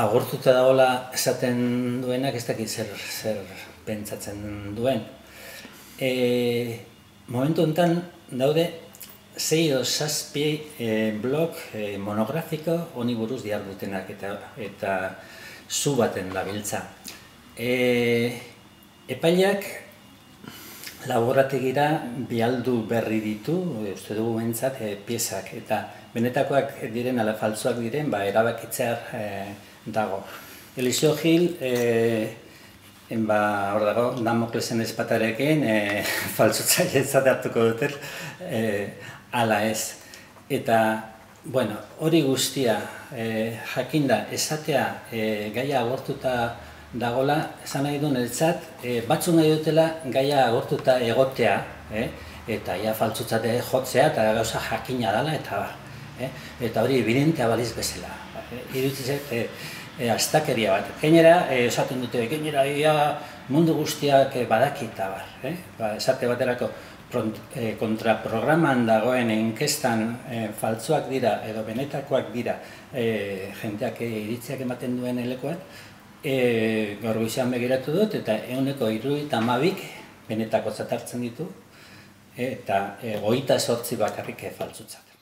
agortuta dagoela esaten duenak ez dakit zer pentsatzen duen. Momentu honetan daude 6 edo 7 blog monografiko honi buruz dihardutenak eta zu baten dabiltza. Epaileak laborategira bialdu berri ditu, uste dugu behintzat, piezak, eta benetakoak diren ala faltsuak diren, erabakitzear dago. Eliseo Gil, hor dago, Damoklesen espatarekin, faltsutzaile hartuko duten, ala ez. Eta, bueno, hori guztia jakinda esatea gaia agortuta dagola, esan nahi du niretzat, batzuk nahi dutela gaia agortuta egotea, eta ia faltsutzate jotzea eta gauza jakina dela, eta hori evidentea baliz bezala. Iruditzez, astakeria bat. Gainera, esaten dute, gainera mundu guztiak badakita bar. Esate baterako kontraprograman dagoen inkestan faltsuak dira edo benetakoak dira jendeak iritziak ematen duen elekoan, gaur goizean begiratu dut eta 72 benetako hartzen ditu eta 28 bakarrik faltsutzat.